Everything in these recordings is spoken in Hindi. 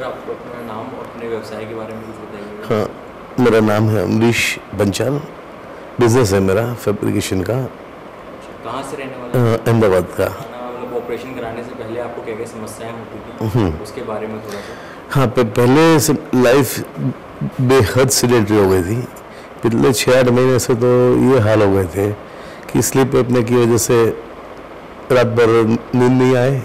सर आप अपना नाम और अपने व्यवसाय के बारे में कुछ बताइए। हाँ, मेरा नाम है अमरीश बंचाल, बिजनेस है मेरा फैब्रिकेशन का। कहाँ से रहने वाले हैं? अहमदाबाद का। मतलब ऑपरेशन कराने से पहले आपको क्या क्या समस्याएं होती थी उसके बारे में थोड़ा सा। हाँ, पहले से लाइफ बेहद सीडेंटरी हो गई थी। पिछले 6-8 महीने से तो ये हाल हो गए थे कि स्लीप एपने की वजह से रात भर नींद नहीं आए,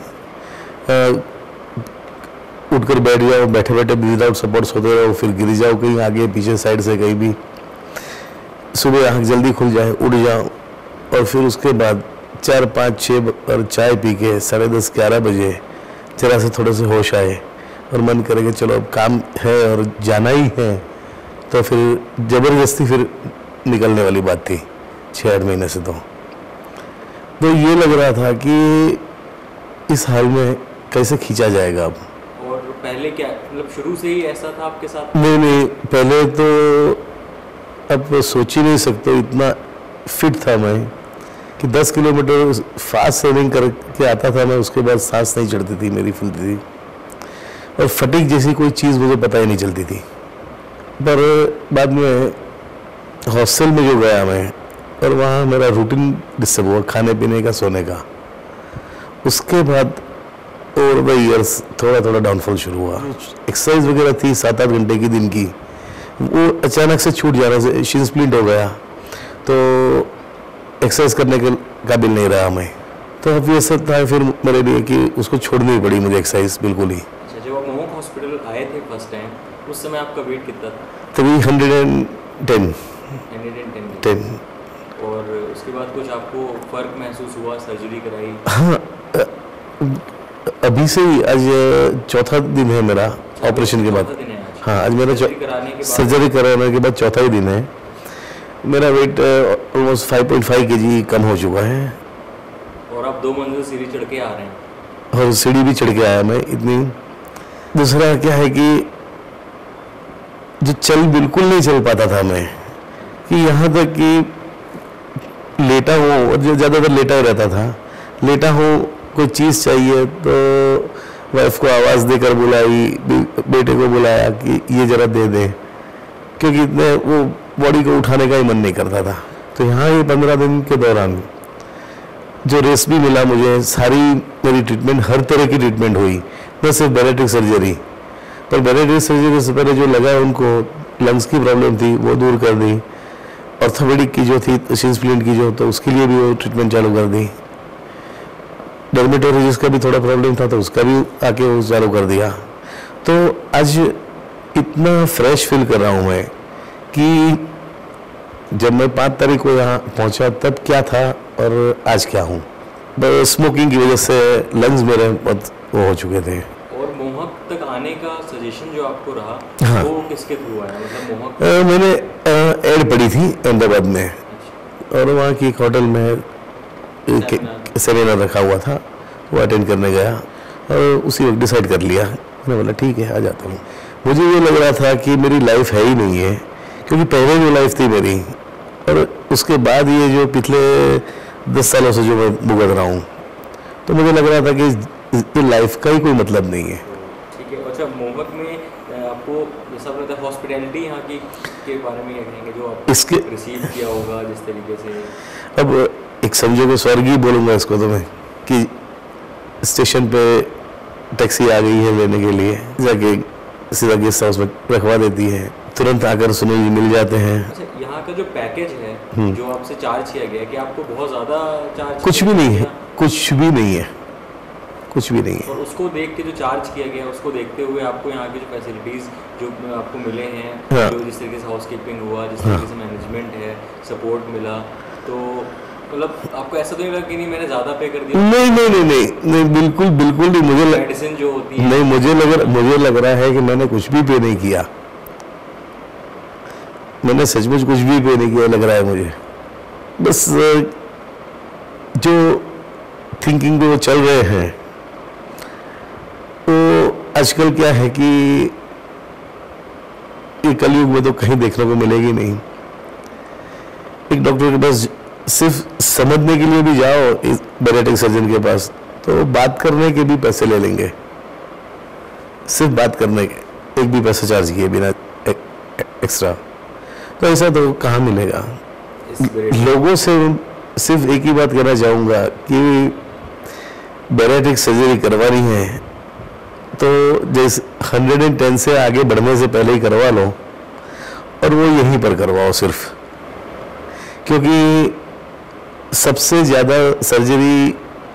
उठकर बैठ जाओ, बैठे बैठे विदाउट सपोर्ट सोते रहो, फिर गिर जाओ कहीं आगे पीछे साइड से कहीं भी, सुबह आँख जल्दी खुल जाए, उठ जाओ, और फिर उसके बाद 4, 5, 6 और चाय पी के 10:30, 11 बजे जरा से थोड़े से होश आए और मन करे कि चलो अब काम है और जाना ही है, तो फिर ज़बरदस्ती फिर निकलने वाली बात थी 6-8 महीने से। तो ये लग रहा था कि इस हाल में कैसे खींचा जाएगा अब। और पहले क्या मतलब शुरू से ही ऐसा था आपके साथ? नहीं, पहले तो अब सोच ही नहीं सकते, इतना फिट था मैं कि 10 किलोमीटर फास्ट रनिंग करके आता था मैं, उसके बाद सांस नहीं चढ़ती थी मेरी, फूलती थी, और फटीग जैसी कोई चीज़ मुझे पता ही नहीं चलती थी। पर बाद में हॉस्टल में जो गया मैं, और वहाँ मेरा रूटीन डिस्टर्ब हुआ, खाने पीने का, सोने का। उसके बाद ओवर द ईयर्स थोड़ा थोड़ा डाउनफॉल शुरू हुआ। एक्सरसाइज वगैरह थी 7-8 घंटे की दिन की, वो अचानक से छूट जाने से शिन स्प्लिंट हो गया, तो एक्सरसाइज करने के काबिल नहीं रहा मैं। तो अब ये सब था फिर मेरे लिए कि उसको छोड़नी पड़ी मुझे एक्सरसाइज बिल्कुल ही। अच्छा, जब आप मोहक हॉस्पिटल आए थे फर्स्ट टाइम, उस समय आपका वेट कितना था? 310। और उसके बाद कुछ आपको फर्क महसूस हुआ, सर्जरी कराई? हाँ, अभी से ही आज 4था दिन है मेरा ऑपरेशन के बाद। हाँ, आज मेरा सर्जरी कराने के बाद 4था ही दिन है। मेरा वेट ऑलमोस्ट 5.5 kg कम हो चुका है। और आप 2 मंजिल सीढ़ी चढ़ के आ रहे हैं? और सीढ़ी भी चढ़ के आया मैं इतनी। दूसरा क्या है कि जो बिल्कुल नहीं चल पाता था मैं, कि यहाँ तक कि लेटा हो, और ज़्यादातर लेटा ही रहता था, लेटा हो, कोई चीज़ चाहिए तो वाइफ को आवाज़ देकर बुलाई, बेटे को बुलाया कि ये ज़रा दे दे, क्योंकि इतने वो बॉडी को उठाने का ही मन नहीं करता था। तो यहाँ ये 15 दिन के दौरान जो रेस्ट भी मिला मुझे, सारी मेरी ट्रीटमेंट, हर तरह की ट्रीटमेंट हुई, न सिर्फ बैरेट्रिक सर्जरी। पर बैरेट्रिक सर्जरी से पहले जो लगा उनको लंग्स की प्रॉब्लम थी वो दूर कर दी, ऑर्थोपेडिक की जो थी, शिन स्प्लिंट की जो, तो उसके लिए भी वो ट्रीटमेंट चालू कर दी। डर्मेटोलॉजिस का भी थोड़ा प्रॉब्लम था तो उसका भी आके वो चालू कर दिया। तो आज इतना फ्रेश फील कर रहा हूँ मैं कि जब मैं 5 तारीख को यहाँ पहुँचा तब क्या था और आज क्या हूँ। स्मोकिंग की वजह से लंग्स मेरे बहुत वो हो चुके थे। और मोहक तक आने का सजेशन जो आपको रहा, हाँ, वो किसके थ्रू आया? मतलब मोहक मैंने ऐड पड़ी थी अहमदाबाद में, और वहाँ की एक होटल में सेमिनार रखा हुआ था, वो अटेंड करने गया और उसी वक्त डिसाइड कर लिया। मैंने बोला ठीक है, आ जाता हूँ। मुझे ये लग रहा था कि मेरी लाइफ है ही नहीं है, क्योंकि पहले जो लाइफ थी मेरी, और उसके बाद ये जो पिछले 10 सालों से जो मैं भुगत रहा हूँ, तो मुझे लग रहा था कि लाइफ का ही कोई मतलब नहीं है। ठीक है। अच्छा, मोहक में आपको जैसा आपने बताया हॉस्पिटैलिटी यहाँ की के बारे में क्या कहेंगे, जो आप इसके रिसीव किया होगा जिस तरीके से? अब एक समझो कि स्वर्गीय बोलूँगा इसको तो मैं, कि स्टेशन पे टैक्सी आ गई है लेने के लिए, जाके सीधा गेस्ट हाउस में रखवा देती है, तुरंत आकर सुनील मिल जाते हैं। अच्छा, यहाँ का जो पैकेज है जो आपसे चार्ज किया गया है, कि आपको बहुत ज़्यादा चार्ज? कुछ भी नहीं है, कुछ भी नहीं है, कुछ भी नहीं है। और उसको देख के जो चार्ज किया गया, उसको देखते हुए आपको यहाँ की जो फैसिलिटीज़ जो आपको मिले हैं, हाँ, जो जिस तरीके से हाउसकीपिंग हुआ, जिस तरीके से मैनेजमेंट है, सपोर्ट मिला, तो मतलब आपको ऐसा तो नहीं लगा कि नहीं मैंने ज़्यादा पे कर दिया? नहीं, बिल्कुल नहीं। मुझे मेडिसिन जो होती है, नहीं, मुझे लग रहा है कि मैंने कुछ भी पे नहीं किया। मैंने सचमुच कुछ भी पे नहीं किया लग रहा है मुझे। बस जो थिंकिंग पे वो चल रहे हैं, तो आजकल क्या है कि ये कलयुग में तो कहीं देखने को मिलेगी नहीं। एक डॉक्टर के पास सिर्फ समझने के लिए भी जाओ, इस बैरेट्रिक सर्जन के पास, तो बात करने के भी पैसे ले लेंगे। सिर्फ बात करने के, एक भी पैसा चार्ज किए बिना एक्स्ट्रा। तो ऐसा तो कहाँ मिलेगा। लोगों से सिर्फ एक ही बात कहना चाहूँगा कि बैरिएट्रिक सर्जरी करवानी है तो जैसे 110 से आगे बढ़ने से पहले ही करवा लो, और वो यहीं पर करवाओ सिर्फ, क्योंकि सबसे ज़्यादा सर्जरी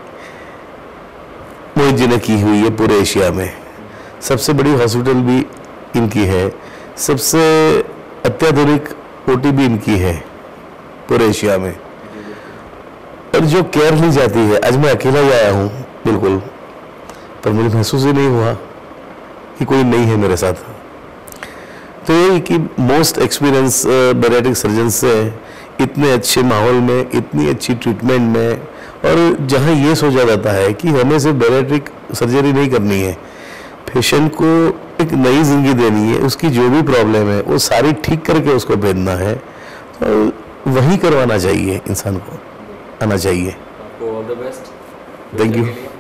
मोहित जी ने की हुई है पूरे एशिया में। सबसे बड़ी हॉस्पिटल भी इनकी है, सबसे अत्याधुनिक ओटी भी इनकी है पूरे एशिया में। और जो केयर ली जाती है, आज मैं अकेला ही आया हूँ बिल्कुल, पर मुझे महसूस ही नहीं हुआ कि कोई नहीं है मेरे साथ। तो ये कि मोस्ट एक्सपीरियंस बैरिएट्रिक सर्जन से इतने अच्छे माहौल में, इतनी अच्छी ट्रीटमेंट में, और जहाँ ये सोचा जाता है कि हमें सिर्फ बैरिएट्रिक सर्जरी नहीं करनी है, पेशेंट को एक नई जिंदगी देनी है, उसकी जो भी प्रॉब्लम है वो सारी ठीक करके उसको भेजना है, तो वही करवाना चाहिए, इंसान को आना चाहिए। आपको all the best. Thank you.